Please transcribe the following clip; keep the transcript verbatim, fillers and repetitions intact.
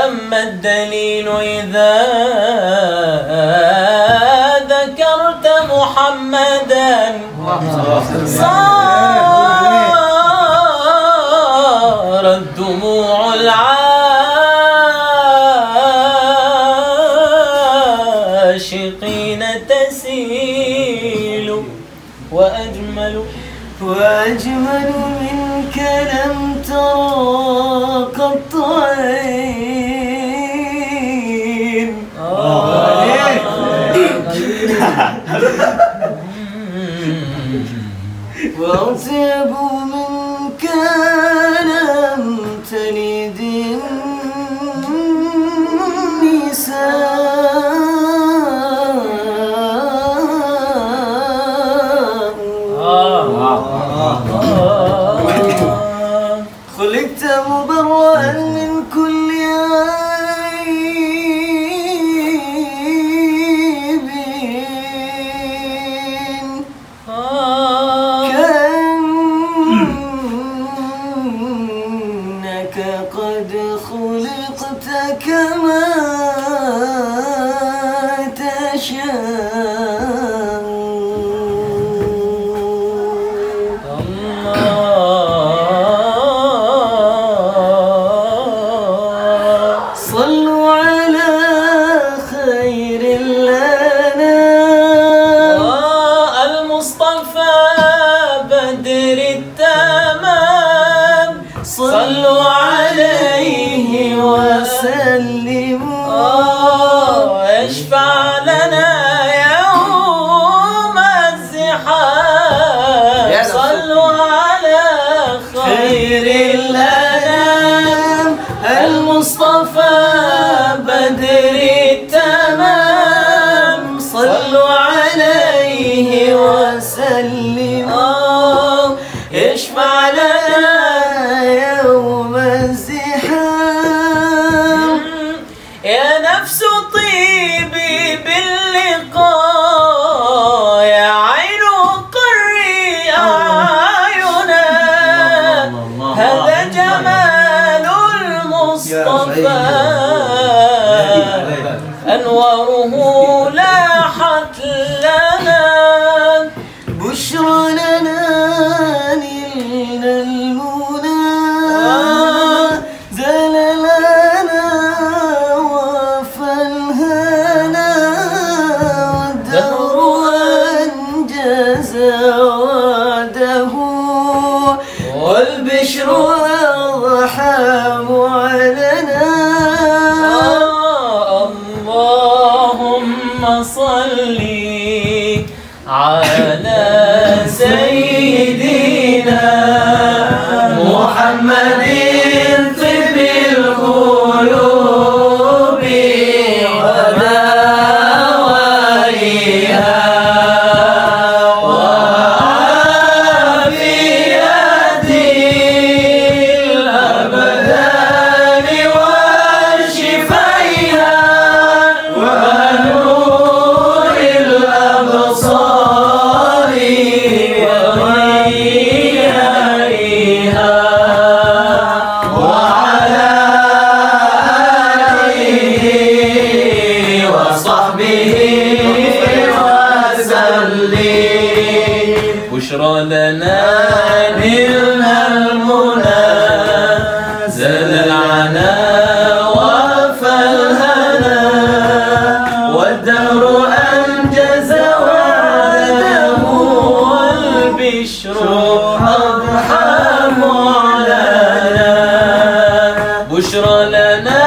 أما الدليل إذا ذكرت محمدا صارت دموع العاشقين تسيل وأجمل وأجمل منك لم ترى قط عين. وأطيب منك لم تلد النساء. خلقت مبرأ من كل عيب كأنك قد خلقت كما تشاء. صلوا على خير الأنام المصطفى بدر التمام. صلوا عليه وسلموا اشفع لنا يوم الزحام. صلوا على خير الأنام المصطفى بدر التمام. صلوا عليه وسلموا اشفع لنا يوم الزحام. يا نفس طيبي باللقاء يا عين قري أعينا. هذا جمال المصطفى أنواره لاحت لنا. بشرى لنا نلنا المنى زللنا وفى الهنا. والدهر أنجز وعده والبشر أضحى معلنا. اللهم صل على سيدنا محمد طب القلوب ودوائها وعافية الأبدان وشفائها ونور الأبصار وضيائها وعلى آله وصحبه وسلم. بشرى لنا نلنا المنى زل العنا وفى الهنا. والدهر أنجز وعده والبشر أضحى معلنا. بشرى لنا